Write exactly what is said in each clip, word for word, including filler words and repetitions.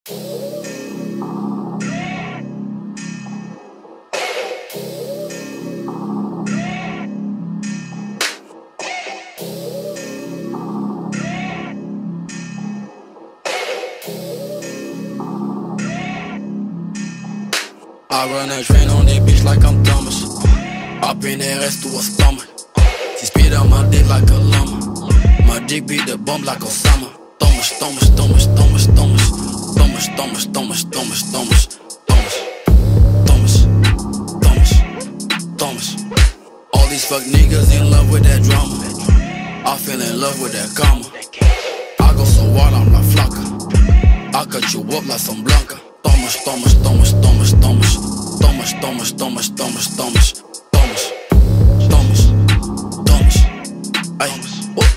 I run that train on that bitch like I'm Thomas. Up in that ass to a stomach. She spit out my dick like a llama. My dick beat the bump like Osama. Thomas, Thomas, Thomas, Thomas, Thomas, Thomas, Thomas, Thomas, Thomas, Thomas, Thomas, Thomas, Thomas, Thomas. All these fuck niggas in love with that drama. I fell in love with that karma. I go so wild, I'm like Flocka. I cut you up like some Blanca. Thomas, Thomas, Thomas, Thomas, Thomas, Thomas, Thomas, Thomas, Thomas, Thomas, Thomas, Thomas, Thomas, ay, what?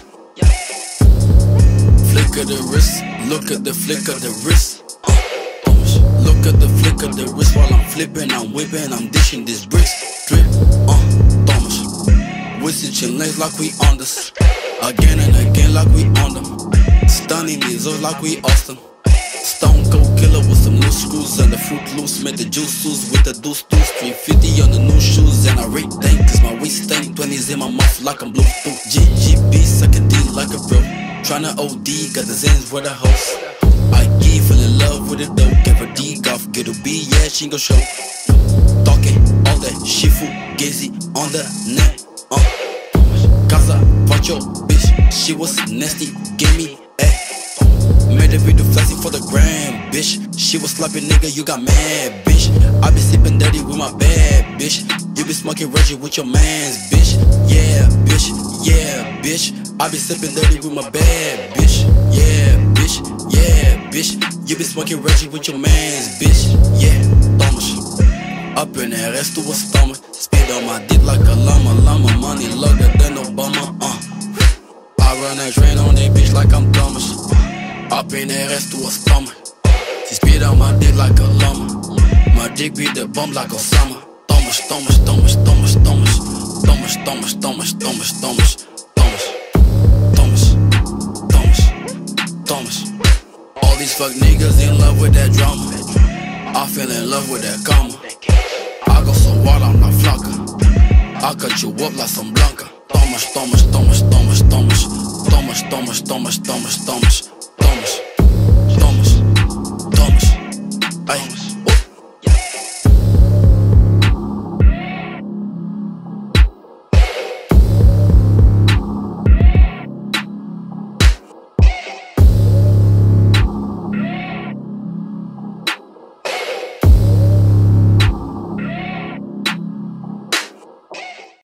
Flick of the wrist, look at the flick of the wrist. Thomas, look at the flick of the wrist while I'm flipping, I'm whipping, I'm dishing this bricks. Drip, uh, Thomas, we switching lanes like we on this. Again and again like we on them. Stunning these up like we Austin. Stone Cold Killer with some loose screws and the fruit loose. Made the juice loose with the deuce deuce. three fifty on the new shoes and I rate tank cause my waist stank. Twenties in my mouth like I'm Bluetooth. G G B sucking D like a bro. Tryna O D, got the Zans for the house. I give, fell in love with it though. Gave her D golf, get a B, yeah, she gon' show. Talking all that shifu, gazy on the net. Uh, Casa, fuck your bitch, she was nasty, gave me a. Made a video flexing for the gram, bitch. She was slapping, nigga, you got mad, bitch. I be sipping dirty with my bad, bitch. You be smoking Reggie with your mans, bitch. Yeah, bitch, yeah, bitch. I be sipping dirty with my bad, bitch. Yeah, bitch, yeah, bitch. You be smoking Reggie with your mans, bitch. Yeah, Thomas. Up in that ass to a stomach. Spit on my dick like a llama, llama. Money longer than Obama, uh. I run that train on that bitch like I'm Thomas. Up in that ass to a stomach. She spit out my dick like a llama. My dick beat the bump like Osama. Thomas, Thomas, Thomas, Thomas, Thomas, Thomas, Thomas, Thomas, Thomas, Thomas, Thomas, Thomas, Thomas, Thomas. All these fuck niggas in love with that drama. I fell in love with that karma. I go so wild, I'm like Flocka. I cut you up like some Blanca. Thomas, Thomas, Thomas, Thomas, Thomas, Thomas, Thomas, Thomas, Thomas, Thomas.